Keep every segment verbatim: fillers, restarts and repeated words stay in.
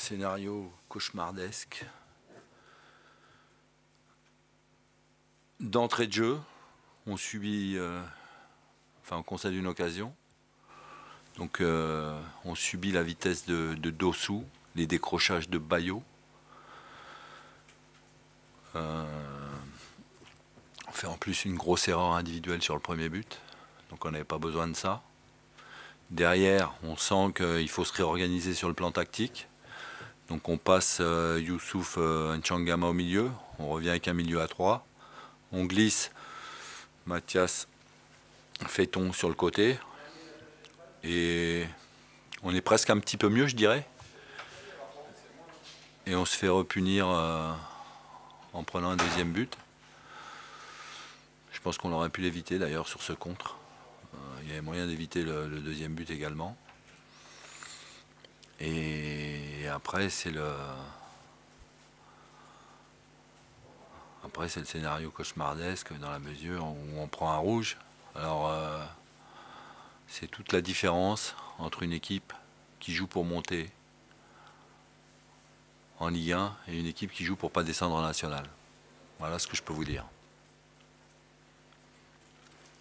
scénario cauchemardesque. D'entrée de jeu, on subit, euh, enfin on concède une occasion. Donc euh, on subit la vitesse de, de Dossou, les décrochages de Bayo. Euh, on fait en plus une grosse erreur individuelle sur le premier but. Donc on n'avait pas besoin de ça. Derrière, on sent qu'il faut se réorganiser sur le plan tactique. Donc on passe euh, Youssouf euh, Nchangama au milieu. On revient avec un milieu à trois. On glisse Mathias Féton sur le côté. Et on est presque un petit peu mieux, je dirais. Et on se fait repunir euh, en prenant un deuxième but. Je pense qu'on aurait pu l'éviter d'ailleurs sur ce contre. Euh, il y avait moyen d'éviter le, le deuxième but également. Et après, c'est le... Après, c'est le scénario cauchemardesque dans la mesure où on prend un rouge. Alors, euh, c'est toute la différence entre une équipe qui joue pour monter en Ligue un et une équipe qui joue pour pas descendre en National. Voilà ce que je peux vous dire. Pardon ?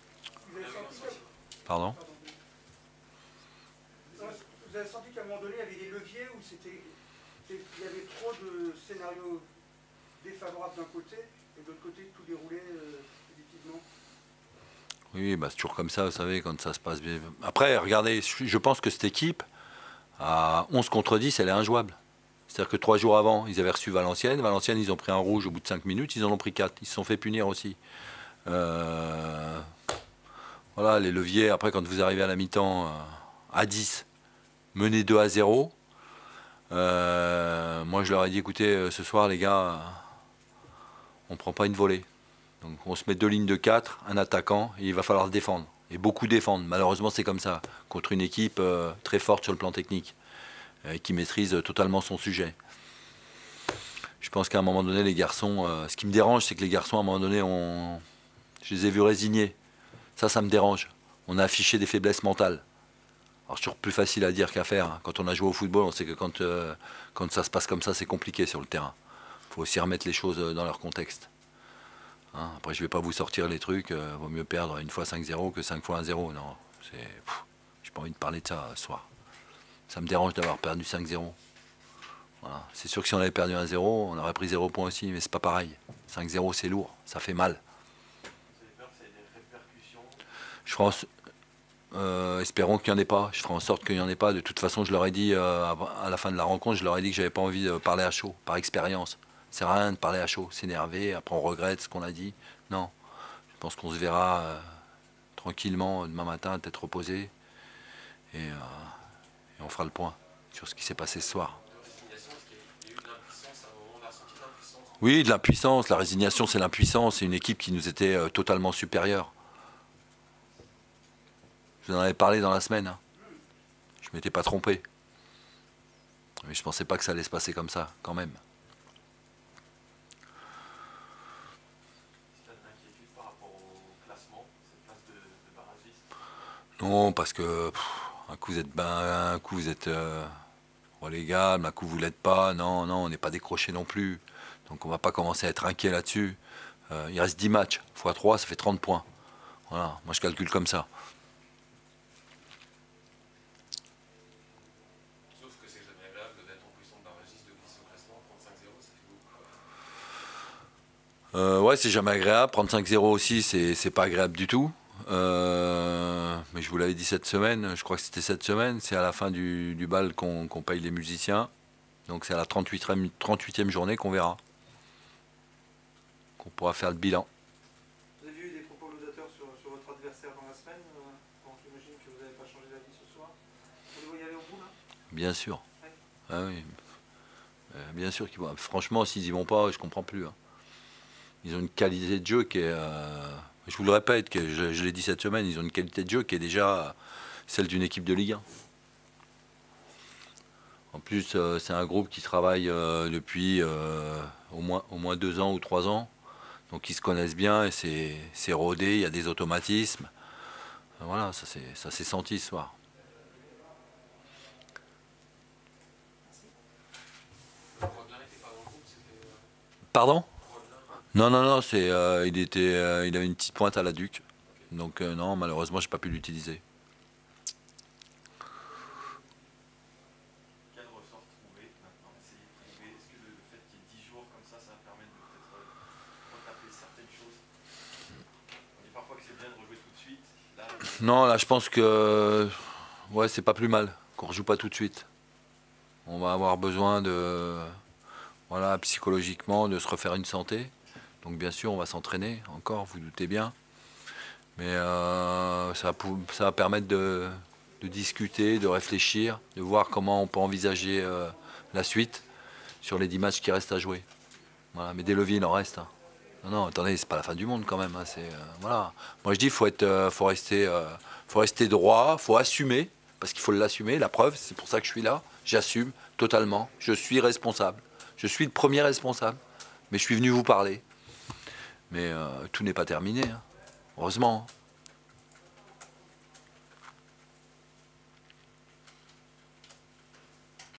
Vous avez senti qu'à un moment donné, il y avait des leviers où c'était, il y avait trop de scénarios défavorables d'un côté et de l'autre côté tout déroulait euh, positivement? Oui, bah c'est toujours comme ça, vous savez, quand ça se passe bien. Après, regardez, je pense que cette équipe, à onze contre dix, elle est injouable. C'est-à-dire que trois jours avant, ils avaient reçu Valenciennes. Valenciennes, ils ont pris un rouge au bout de cinq minutes, ils en ont pris quatre. Ils se sont fait punir aussi. Euh, voilà, les leviers, après, quand vous arrivez à la mi-temps à dix, menez deux à zéro, euh, moi je leur ai dit, écoutez, ce soir, les gars, on ne prend pas une volée. Donc on se met deux lignes de quatre, un attaquant, et il va falloir se défendre. Et beaucoup défendre. Malheureusement, c'est comme ça, contre une équipe euh, très forte sur le plan technique, euh, qui maîtrise totalement son sujet. Je pense qu'à un moment donné, les garçons, euh, ce qui me dérange, c'est que les garçons, à un moment donné, on... je les ai vus résignés. Ça, ça me dérange. On a affiché des faiblesses mentales. Alors, c'est toujours plus facile à dire qu'à faire. Hein. Quand on a joué au football, on sait que quand, euh, quand ça se passe comme ça, c'est compliqué sur le terrain. Il faut aussi remettre les choses dans leur contexte. Hein, après, je ne vais pas vous sortir les trucs. Euh, vaut mieux perdre une fois cinq zéro que cinq fois un zéro. Non, c'est... j'ai pas envie de parler de ça ce soir. Ça me dérange d'avoir perdu cinq zéro. Voilà. C'est sûr que si on avait perdu un zéro, on aurait pris zéro point aussi, mais c'est pas pareil. cinq zéro, c'est lourd, ça fait mal. Vous avez peur que ça ait des répercussions? Je ferai en... euh, espérons qu'il n'y en ait pas. Je ferai en sorte qu'il n'y en ait pas. De toute façon, je leur ai dit, euh, à la fin de la rencontre, je leur ai dit que j'avais pas envie de parler à chaud, par expérience. C'est rien de parler à chaud, s'énerver, après on regrette ce qu'on a dit. Non, je pense qu'on se verra euh, tranquillement demain matin, tête reposée, et, euh, et on fera le point sur ce qui s'est passé ce soir. Oui, de l'impuissance. La résignation, c'est l'impuissance. C'est une équipe qui nous était euh, totalement supérieure. Je vous en avais parlé dans la semaine. Hein. Je ne m'étais pas trompé. Mais je ne pensais pas que ça allait se passer comme ça, quand même. Non, parce que pff, un coup vous êtes ben, un coup vous êtes euh, relégable, un coup vous l'êtes pas. Non, non, on n'est pas décroché non plus. Donc on va pas commencer à être inquiet là-dessus. Euh, il reste dix matchs, fois trois, ça fait trente points. Voilà, moi je calcule comme ça. Sauf que c'est jamais agréable d'être en position de barragiste, de glisser au classement, trente-cinq zéro, ça fait beaucoup. Euh, ouais, c'est jamais agréable. trente-cinq zéro aussi, c'est pas agréable du tout. Euh, mais je vous l'avais dit cette semaine, je crois que c'était cette semaine, c'est à la fin du, du bal qu'on qu'on paye les musiciens. Donc c'est à la trente-huitième, trente-huitième journée qu'on verra. Qu'on pourra faire le bilan. Vous avez eu des propos laudateurs sur, sur votre adversaire dans la semaine? euh, Donc j'imagine que vous n'avez pas changé d'avis ce soir. Vous voulez y aller au bout là? Bien sûr. Ouais. Ah oui. Euh, bien sûr qu'ils vont. Franchement, s'ils y vont pas, je comprends plus. Hein. Ils ont une qualité de jeu qui est... Euh, je vous le répète, que je, je l'ai dit cette semaine, ils ont une qualité de jeu qui est déjà celle d'une équipe de Ligue un. En plus, euh, c'est un groupe qui travaille euh, depuis euh, au, moins, au moins deux ans ou trois ans. Donc ils se connaissent bien et c'est rodé, il y a des automatismes. Voilà, ça s'est senti ce soir. Pardon? Non, non, non, c'est, euh, il, était, euh, il avait une petite pointe à la Duc. Donc euh, non, malheureusement, j'ai pas pu l'utiliser. Quel ressort trouver maintenant? Essayer de trouver. Est-ce que le, le fait qu'il y ait dix jours comme ça, ça va permettre de peut-être euh, retaper certaines choses? On dit parfois que c'est bien de rejouer tout de suite. Là, Non, là, je pense que ouais, c'est pas plus mal qu'on rejoue pas tout de suite. On va avoir besoin de, voilà, psychologiquement, de se refaire une santé. Donc bien sûr, on va s'entraîner encore, vous doutez bien. Mais euh, ça, va, pou- ça va permettre de, de discuter, de réfléchir, de voir comment on peut envisager euh, la suite sur les dix matchs qui restent à jouer. Voilà, mais des leviers, il en reste. hein. Non, non, attendez, c'est pas la fin du monde quand même. hein, c'est, euh, voilà. Moi je dis, faut être, euh, faut rester, euh, faut rester droit, faut assumer, parce qu'il faut l'assumer. La preuve, c'est pour ça que je suis là. J'assume totalement. Je suis responsable. Je suis le premier responsable. Mais je suis venu vous parler. Mais euh, tout n'est pas terminé. hein. Heureusement. hein.